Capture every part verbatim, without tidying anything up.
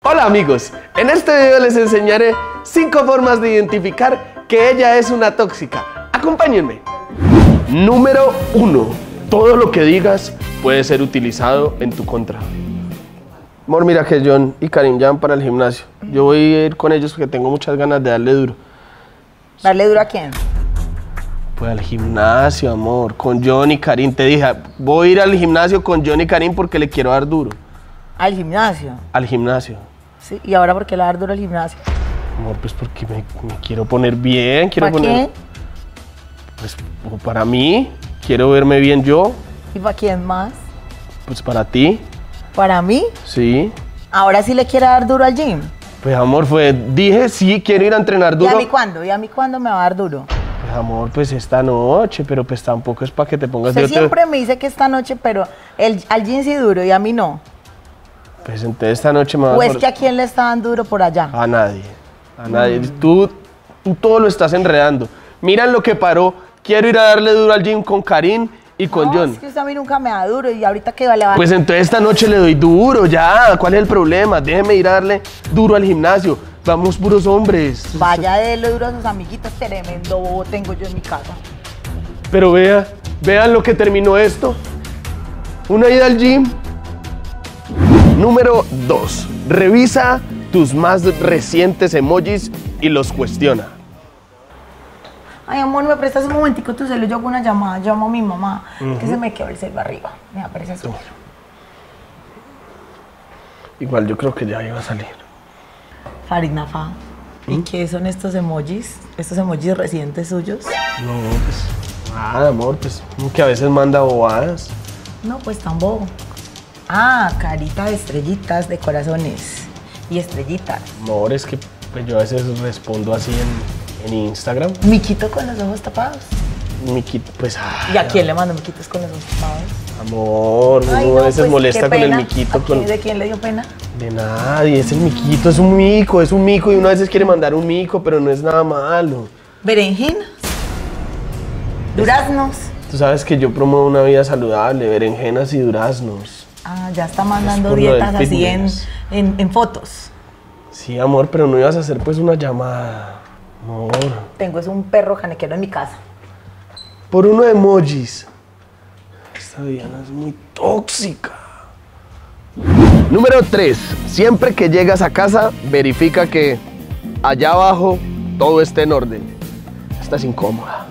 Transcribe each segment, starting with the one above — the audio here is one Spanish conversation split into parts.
Hola amigos, en este video les enseñaré cinco formas de identificar que ella es una tóxica. Acompáñenme. Número uno. Todo lo que digas puede ser utilizado en tu contra. Amor, mira que John y Karim ya van para el gimnasio. Yo voy a ir con ellos porque tengo muchas ganas de darle duro. ¿Darle duro a quién? Pues al gimnasio, amor, con John y Karim. Te dije, voy a ir al gimnasio con John y Karim porque le quiero dar duro. ¿Al gimnasio? Al gimnasio. Sí, ¿y ahora por qué le va a dar duro al gimnasio? Amor, pues porque me, me quiero poner bien, quiero ¿Para poner... quién? Pues para mí, quiero verme bien yo. ¿Y para quién más? Pues para ti, ¿Para mí? sí. ¿Ahora sí le quiere dar duro al gym? Pues amor, fue, dije sí, quiero ir a entrenar ¿Y duro. a mí cuándo? ¿Y a mí cuándo me va a dar duro? Pues amor, pues esta noche, pero pues tampoco es para que te pongas... Usted yo te- siempre me dice que esta noche, pero el, al gym sí duro y a mí no. Pues entonces esta noche me vas ¿O a... es que a quién le está dando duro por allá? A nadie, a nadie. Tú, tú todo lo estás enredando. Mira lo que paró. Quiero ir a darle duro al gym con Karim y con No, John. es que usted a mí nunca me da duro y ahorita que le va a... Pues entonces esta noche le doy duro, ya. ¿Cuál es el problema? Déjeme ir a darle duro al gimnasio. Vamos puros hombres. Vaya de lo duro a sus amiguitos, tremendo bobo tengo yo en mi casa. Pero vea, vean lo que terminó esto. Una ida al gym. Número dos. Revisa tus más recientes emojis y los cuestiona. Ay, amor, ¿me prestas un momentico tu celular? Yo hago una llamada, llamo a mi mamá, que se me quedó el celular arriba. Me aparece su. Igual yo creo que ya iba a salir. Farid Nafa. ¿Y qué son estos emojis? ¿Estos emojis recientes suyos? No, pues nada, amor, pues como que a veces manda bobadas. No, pues tan bobo. Ah, carita de estrellitas, de corazones y estrellitas. Amor, es que pues, yo a veces respondo así en, en Instagram. Miquito con los ojos tapados. Miquito, pues... ay, ¿Y a quién le mando miquitos con los ojos tapados? amor, uno Ay, a no, veces pues, molesta qué con el pena. miquito. ¿A quién- Con... ¿De quién le dio pena? De nadie, es el miquito, es un mico, es un mico y uno a veces quiere mandar un mico, pero no es nada malo. Berenjenas. Duraznos. Tú sabes que yo promuevo una vida saludable, berenjenas y duraznos. Ah, ya está mandando por lo del dietas así en, fitness. en, en fotos. Sí, amor, pero no ibas a hacer pues una llamada. Amor. Tengo es un perro canequero en mi casa. Por uno de emojis. Esta Diana es muy tóxica. Número tres. Siempre que llegas a casa, verifica que allá abajo todo esté en orden. Estás incómoda.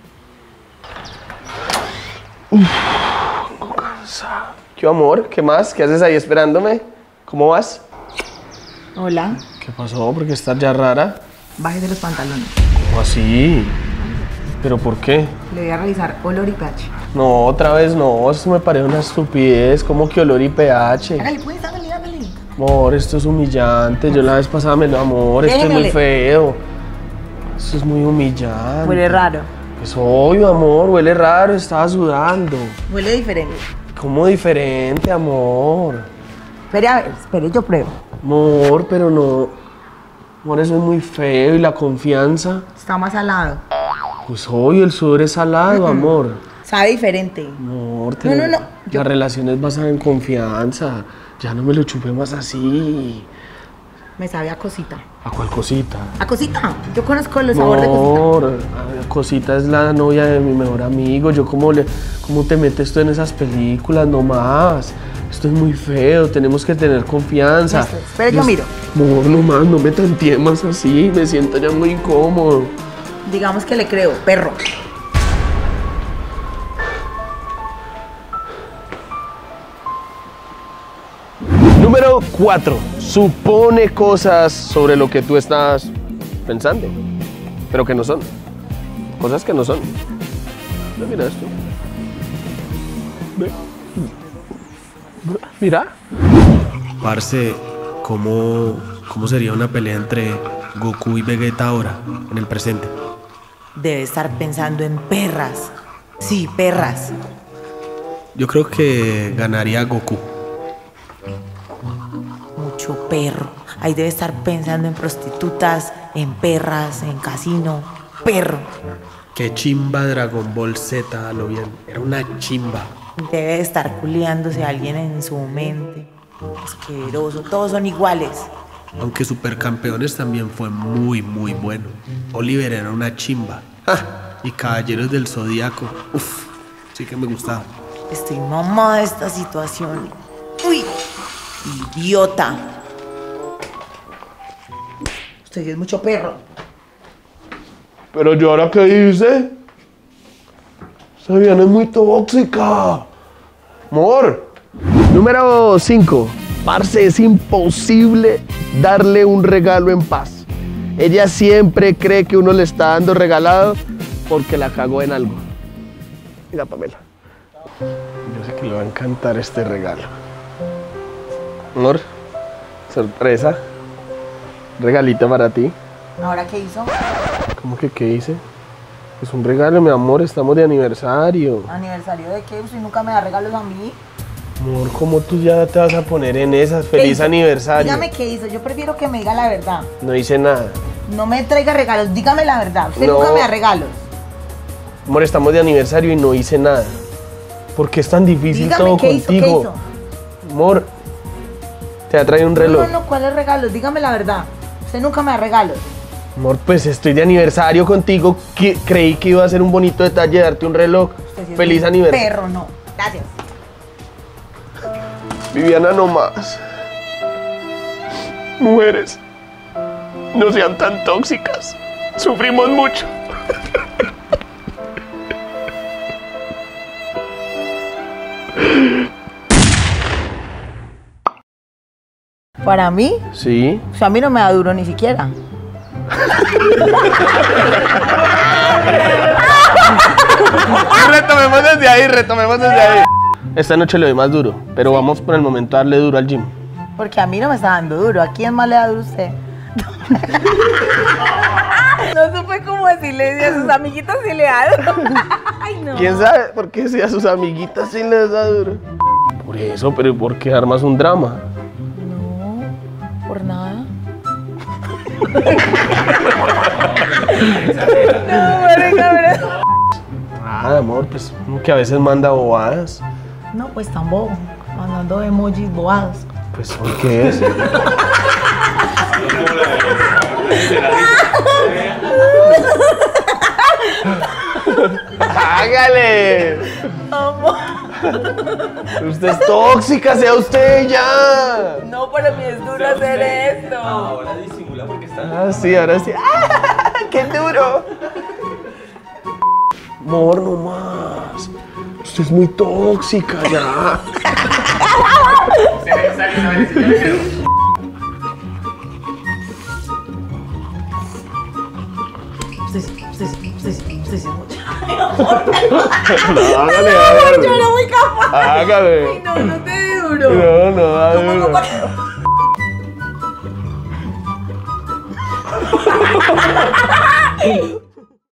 Uf, cansada. ¿Qué amor? ¿Qué más? ¿Qué haces ahí esperándome? ¿Cómo vas? Hola. ¿Qué pasó? ¿Por qué estás ya rara? Bájese los pantalones. ¿Cómo así? ¿Pero por qué? Le voy a revisar olor y pH. No, otra vez no, esto me parece una estupidez, como que olor y pH. Hágale, pues, hágale, hágale. Amor, esto es humillante, yo la vez pasada me lo amor, esto es muy Déjale. feo. Esto es muy humillante. Huele raro. Es obvio, amor, huele raro, estaba sudando. Huele diferente. ¿Cómo diferente, amor? Espere, a ver, espere, yo pruebo. Amor, pero no. Amor, eso es muy feo y la confianza. Está más salado. Pues obvio, el sudor es salado, amor. Sabe diferente. Amor, No, no, no, yo- La relación es basada en confianza. Ya no me lo chupé más así. Me sabe a cosita. ¿A cuál cosita? ¿A cosita? Yo conozco el sabor de cosita. Amor, a- Cosita es la novia de mi mejor amigo. Yo cómo le, cómo te metes tú en esas películas, no más. Esto es muy feo, tenemos que tener confianza. Listo, espera, yo miro. Amor, no más, no me tantees más así, me siento ya muy incómodo. Digamos que le creo, perro. Número cuatro. Supone cosas sobre lo que tú estás pensando, pero que no son. Cosas que no son. Ve, mira esto. Ve. Mira. Parce, ¿cómo, ¿cómo sería una pelea entre Goku y Vegeta ahora, en el presente? Debe estar pensando en perras. Sí, perras. Yo creo que ganaría Goku. Mucho perro. Ahí debe estar pensando en prostitutas, en perras, en casino. Perro. Qué chimba Dragon Ball Z, a lo bien. Era una chimba. Debe estar culiándose a alguien en su mente. Asqueroso. Todos son iguales. Aunque Supercampeones también fue muy, muy bueno. Oliver era una chimba. ¡Ja! Y Caballeros del Zodíaco, uff, sí que me gustaba. Estoy mamada de esta situación. Uy, idiota. Usted es mucho perro. Pero yo ahora qué hice. Esa vieja es muy tóxica. Amor. Número cinco. Parce, es imposible darle un regalo en paz. Ella siempre cree que uno le está dando regalado porque la cagó en algo. Mira, Pamela. Yo sé que le va a encantar este regalo. Amor, sorpresa. Regalito para ti. ¿Ahora qué hizo? ¿Cómo que qué hice? Es un regalo, mi amor, estamos de aniversario. ¿Aniversario de qué? Usted nunca me da regalos a mí. Amor, ¿cómo tú ya te vas a poner en esas? ¡Feliz aniversario! Dígame qué hizo, yo prefiero que me diga la verdad. No hice nada. No me traiga regalos, dígame la verdad. Usted No. nunca me da regalos. Amor, estamos de aniversario y no hice nada. ¿Por qué es tan difícil Dígame todo qué hizo, contigo? qué hizo. Amor, te ha traído un reloj. No, no, no, ¿cuáles regalos? Dígame la verdad. Usted nunca me da regalos. Amor, pues estoy de aniversario contigo. Que- creí que iba a ser un bonito detalle darte un reloj. Usted sí es ¡Feliz un aniversario! Perro, no. Gracias. Viviana, no más. Mujeres, no sean tan tóxicas. Sufrimos mucho. Para mí, Sí. o sea, a mí no me da duro ni siquiera. Retomemos desde ahí, retomemos desde ahí. Esta noche le doy más duro, pero vamos por el momento a darle duro al gym. Porque a mí no me está dando duro. ¿A quién más le da duro usted? No supe cómo decirle, si a sus amiguitos sí le da duro. Ay, no. ¿Quién sabe por qué si a sus amiguitas sí les da duro? Por eso, pero ¿por qué armas un drama? No, por nada. No, marica, pero... Ah, amor, pues que a veces manda bobadas. No, pues tan bobo. Mandando emojis bobados. Pues ¿por qué es? ¡Hágale! Amor. Usted es tóxica, sea usted ya. No, para mí es duro hacer esto. Ahora disimula porque está. Ah, sí, ahora sí. ¡Ah! ¡Qué duro! Amor, no más. Usted es muy tóxica ya. Usted sí, usted sí, usted sí, usted sí es mucho. No, hágale, hágale. Yo no voy capaz. Hágale. Ay, no, no te dé duro. No, no, da ¿Cómo duro. no?